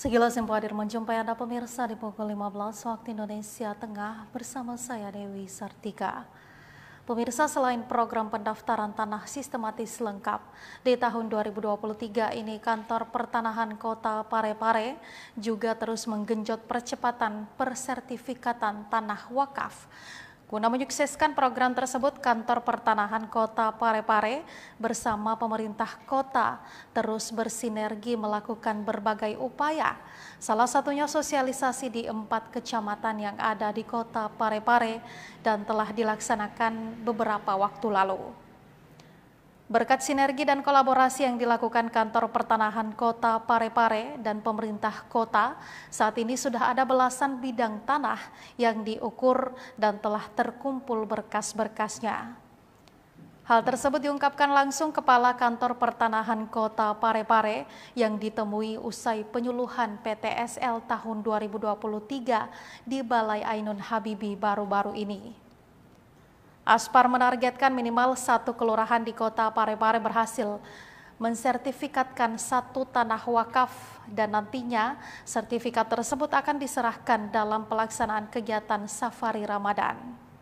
Sekilas info hadir menjumpai Anda pemirsa di pukul 15 waktu Indonesia Tengah bersama saya Dewi Sartika. Pemirsa, selain program pendaftaran tanah sistematis lengkap, di tahun 2023 ini Kantor Pertanahan Kota Parepare juga terus menggenjot percepatan persertifikatan tanah wakaf. Guna menyukseskan program tersebut, Kantor Pertanahan Kota Parepare bersama pemerintah kota terus bersinergi melakukan berbagai upaya. Salah satunya sosialisasi di 4 kecamatan yang ada di Kota Parepare dan telah dilaksanakan beberapa waktu lalu. Berkat sinergi dan kolaborasi yang dilakukan Kantor Pertanahan Kota Parepare dan pemerintah kota, saat ini sudah ada belasan bidang tanah yang diukur dan telah terkumpul berkas-berkasnya. Hal tersebut diungkapkan langsung Kepala Kantor Pertanahan Kota Parepare yang ditemui usai penyuluhan PTSL tahun 2023 di Balai Ainun Habibie baru-baru ini. Aspar menargetkan minimal 1 kelurahan di Kota Parepare berhasil mensertifikatkan 1 tanah wakaf dan nantinya sertifikat tersebut akan diserahkan dalam pelaksanaan kegiatan Safari Ramadan.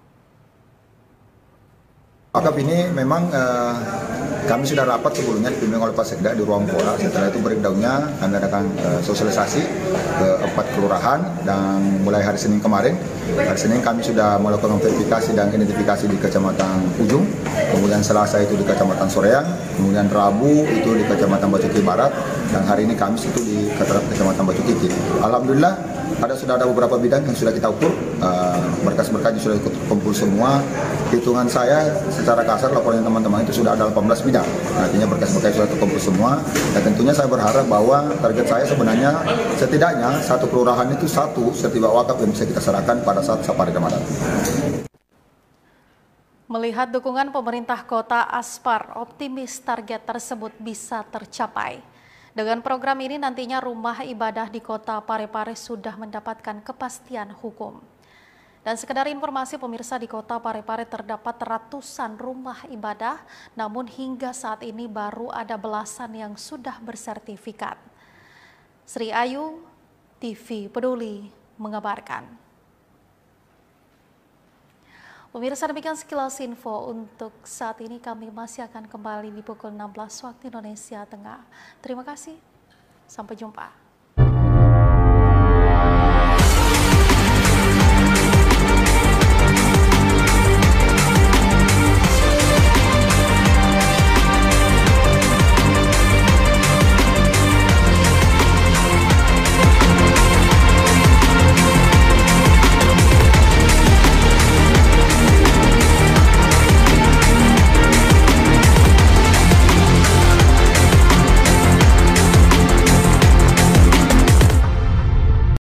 Wakaf ini memang kami sudah rapat sebelumnya dipimpin oleh Pak Sekda di ruang pola. Setelah itu breakdown-nya kami adakan sosialisasi ke 4 kelurahan dan mulai hari Senin kemarin. Hari Senin kami sudah melakukan verifikasi dan identifikasi di Kecamatan Ujung, kemudian Selasa itu di Kecamatan Soreang, kemudian Rabu itu di Kecamatan Bacuki Barat, dan hari ini Kamis itu di Kecamatan Bacuki. Alhamdulillah sudah ada beberapa bidang yang sudah kita ukur, berkas-berkasnya sudah kumpul semua. Hitungan saya secara kasar laporan teman-teman itu sudah ada 18 bidang, artinya berkas-berkas sudah terkumpul semua. Dan tentunya saya berharap bahwa target saya sebenarnya setidaknya 1 kelurahan itu 1 sertifikat wakaf yang bisa kita serahkan pada saat Safari Ramadan. Melihat dukungan pemerintah kota, Aspar optimis target tersebut bisa tercapai. Dengan program ini nantinya rumah ibadah di Kota Parepare sudah mendapatkan kepastian hukum. Dan sekedar informasi pemirsa, di Kota Parepare terdapat ratusan rumah ibadah, namun hingga saat ini baru ada belasan yang sudah bersertifikat. Sri Ayu, TV Peduli mengabarkan. Pemirsa, demikian sekilas info untuk saat ini. Kami masih akan kembali di pukul 16 waktu Indonesia Tengah. Terima kasih, sampai jumpa.